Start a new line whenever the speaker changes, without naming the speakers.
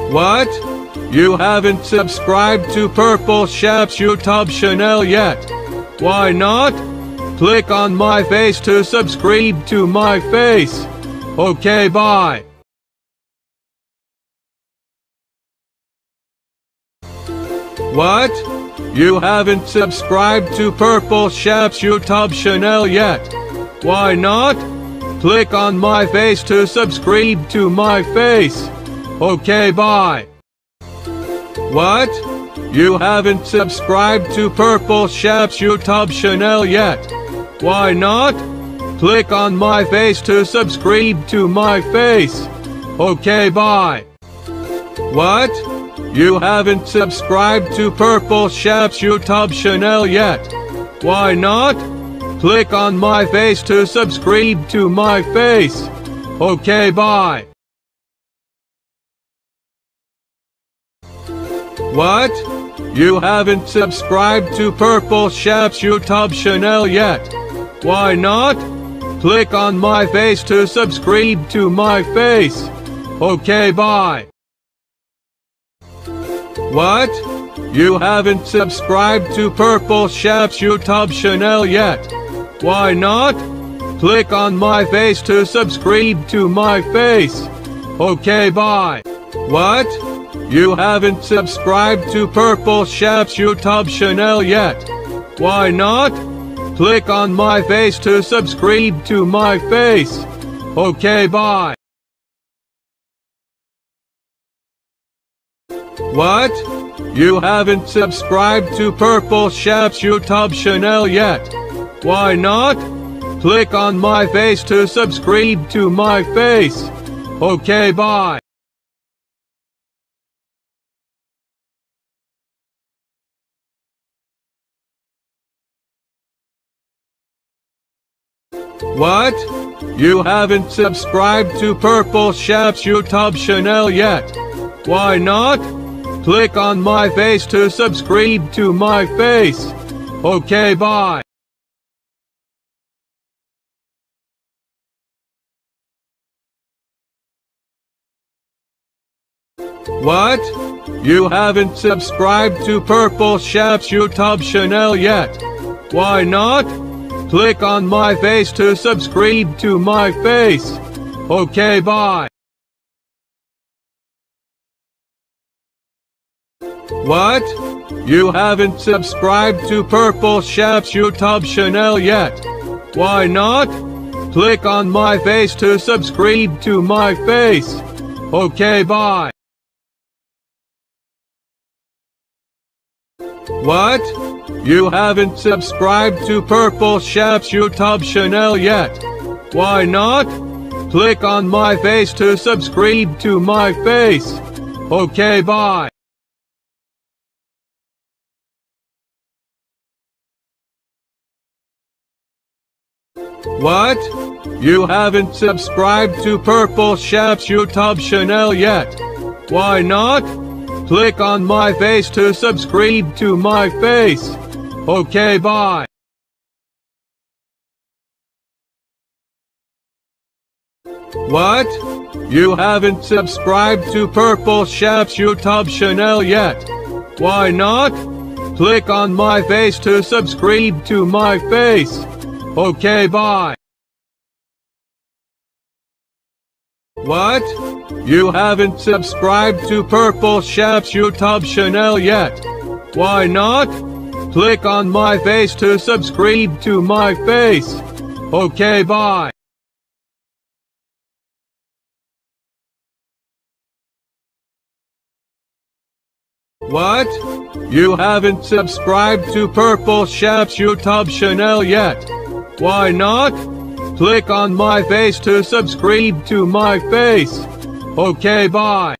What? You haven't subscribed to Purple Chef's YouTube channel yet? Why not? Click on my face to subscribe to my face. Okay, bye. What? You haven't subscribed to Purple Chef's YouTube channel yet? Why not? Click on my face to subscribe to my face. Okay, bye. What? You haven't subscribed to Purple Chef's YouTube channel yet? Why not? Click on my face to subscribe to my face. Okay, bye. What? You haven't subscribed to Purple Chef's YouTube channel yet? Why not? Click on my face to subscribe to my face. Okay, bye. What? You haven't subscribed to Purple Chef's YouTube channel yet? Why not? Click on my face to subscribe to my face. Okay, bye. What? You haven't subscribed to Purple Chef's YouTube channel yet? Why not? Click on my face to subscribe to my face. Okay, bye. What? You haven't subscribed to Purple Chef's YouTube channel yet? Why not? Click on my face to subscribe to my face. Okay, bye. What? You haven't subscribed to Purple Chef's YouTube channel yet? Why not? Click on my face to subscribe to my face. Okay, bye. What? You haven't subscribed to Purple Chef's YouTube channel yet? Why not? Click on my face to subscribe to my face. Okay, bye. What? You haven't subscribed to Purple Chef's YouTube channel yet? Why not? Click on my face to subscribe to my face. Okay, bye. What? You haven't subscribed to Purple Chef's YouTube channel yet? Why not? Click on my face to subscribe to my face. Okay, bye. What? You haven't subscribed to Purple Chef's YouTube channel yet? Why not? Click on my face to subscribe to my face. Okay, bye. What? You haven't subscribed to Purple Chef's YouTube channel yet? Why not? Click on my face to subscribe to my face. Okay, bye. What? You haven't subscribed to Purple Chef's YouTube channel yet? Why not? Click on my face to subscribe to my face. Okay, bye. What? You haven't subscribed to Purple Chef's YouTube channel yet? Why not? Click on my face to subscribe to my face. Okay, bye. What? You haven't subscribed to Purple Chef's YouTube channel yet? Why not? Click on my face to subscribe to my face. Okay, bye.